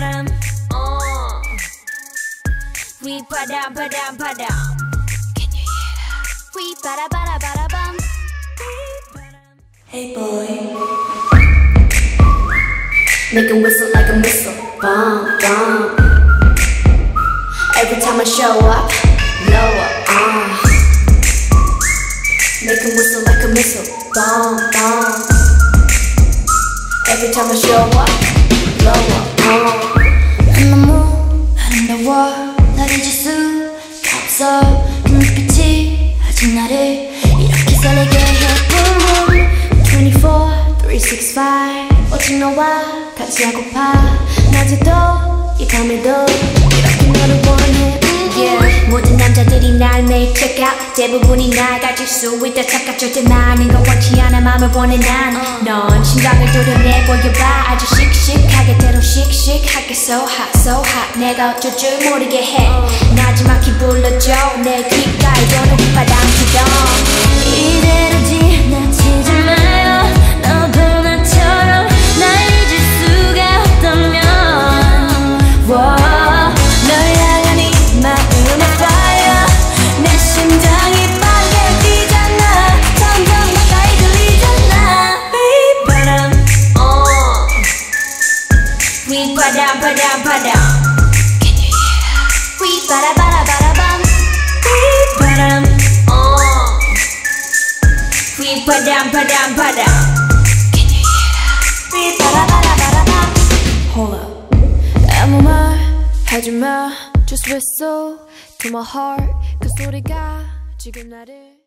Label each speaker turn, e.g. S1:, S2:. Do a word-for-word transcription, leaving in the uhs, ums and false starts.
S1: 휘바람 어 휘바람 바람 바람 Can you hear that? 휘바라바라바라밤
S2: Hey boy, make it whistle like a missile, bomb, bomb. Every time I show up, blow up, uh. Make it whistle like a missile, bomb, bomb. Every time I show up, blow up, uh. 너무 아름다워, 날 잊을 수 없어. 그 눈빛이 아직 나를 이렇게 설레게 해. Boom, boom. twenty-four, three sixty-five 오직 너와 같이 하고파. 낮에도 이 밤에도 이렇게 너를 원해. Yeah. 모든 남자들이 날 매일 check out. 대부분이 날 가질 수 있다 착각. 절대 많은 건 원치 않아. 맘을 원해 난. 넌 심장을 도려내 보여봐. 아주 씩씩하게 때론 씩씩하게 so hot so hot. 내가 어쩔 줄 모르게 해. 나지막히 불러줘 내 귓가에 도는 휘바람처럼. 이대로 지나치지 마요. 너도 나처럼 날 잊을 수가 없다면 wow. 널 향한 이 마음의 fire. 내 심장이 빨리 뛰잖아. 점점 가까이 들리잖아.
S1: 휘바람 어 휘바람 바람 바람 Can you hear that? 휘바라바라바라밤 휘바람 어 휘바람 바람 바람 Can you hear that? 휘바라바라바라밤
S2: Hold up. 아무 말 하지마. Just whistle to my heart. 그 소리가 지금 나를